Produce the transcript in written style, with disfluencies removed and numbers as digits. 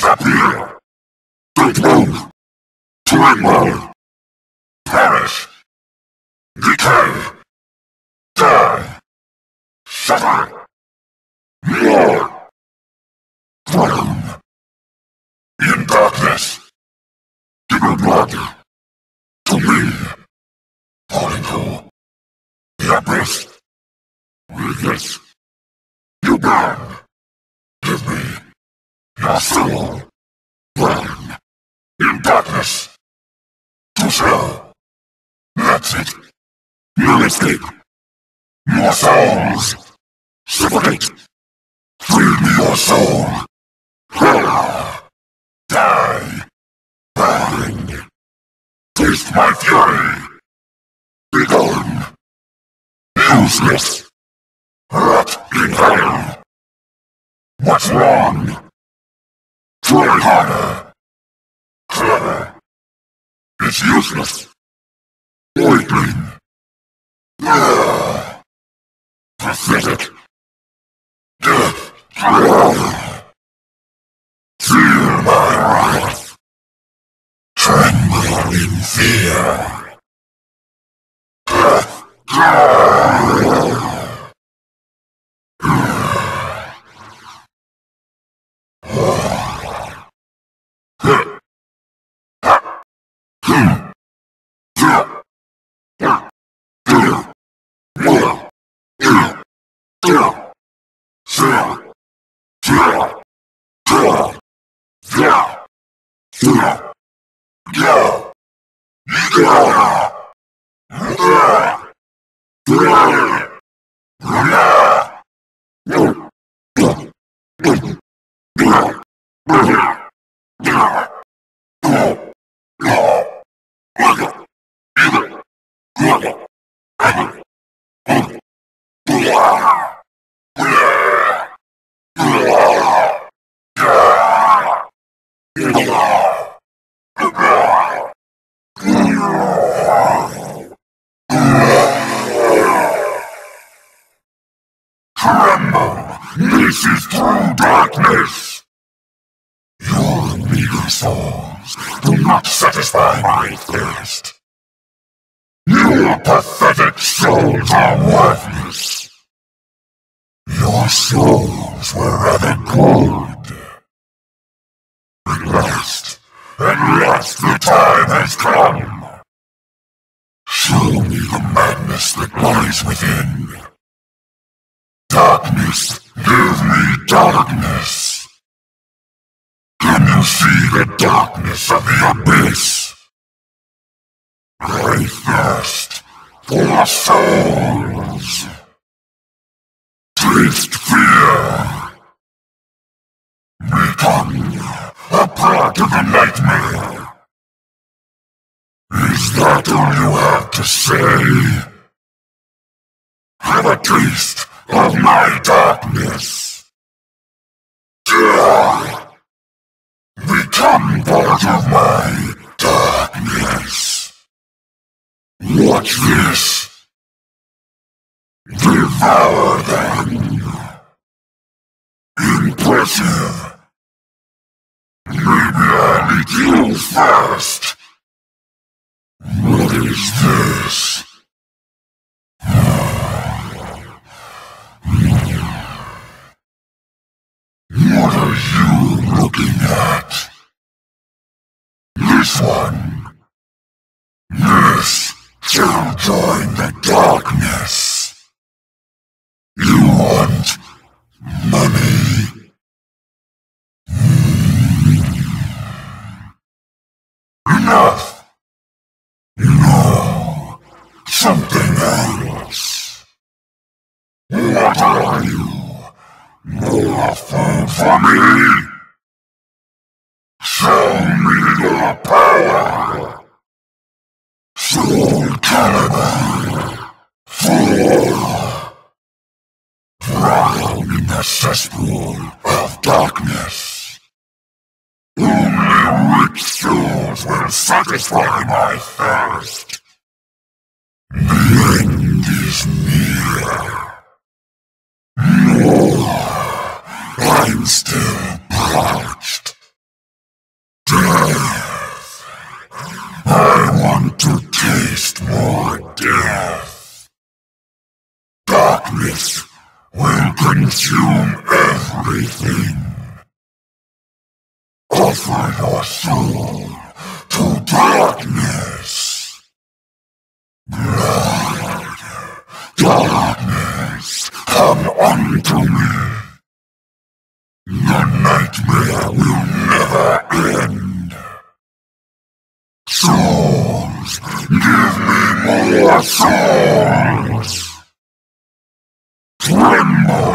Disappear! Don't move! Tremble! Perish! Decay! Die! Shudder! More! Drown! In darkness! Give your blood to me! Fall into the abyss! With this, you burn! Give me your soul! Burn! In darkness! To show! That's it! No escape! More souls! Suffocate! Free me your soul! Die! Burn! Taste my fury! Be gone! Useless! Rot in hell! What's wrong? Try harder! Clever! It's useless! Weakling! Pathetic! Feel my wrath! Tremble in fear! Tremble! This is true darkness! Your meager souls do not satisfy my thirst. Your pathetic souls are worthless. Your souls were rather good. At last the time has come. Show me the madness that lies within. Darkness, give me darkness. Can you see the darkness of the abyss? I thirst for souls. Taste fear. Become a part of the nightmare. Is that all you have to say? Have a taste of my darkness. Become part of my darkness. Watch this. Devour them. Impressive. Maybe I'll eat you first. What is this? What are you looking at? This one. This shall join the darkness. You want money? Enough! No, something else. What are you? More food for me? Show me your power! Soul Calibur! Fall! Drown in the cesspool of darkness! Only rich souls will satisfy my thirst! The end is near! No! I'm still parched. darkness will consume everything. Offer your soul to darkness. Blood, darkness, come unto me. The nightmare will never end. Souls, give me more souls. Tremble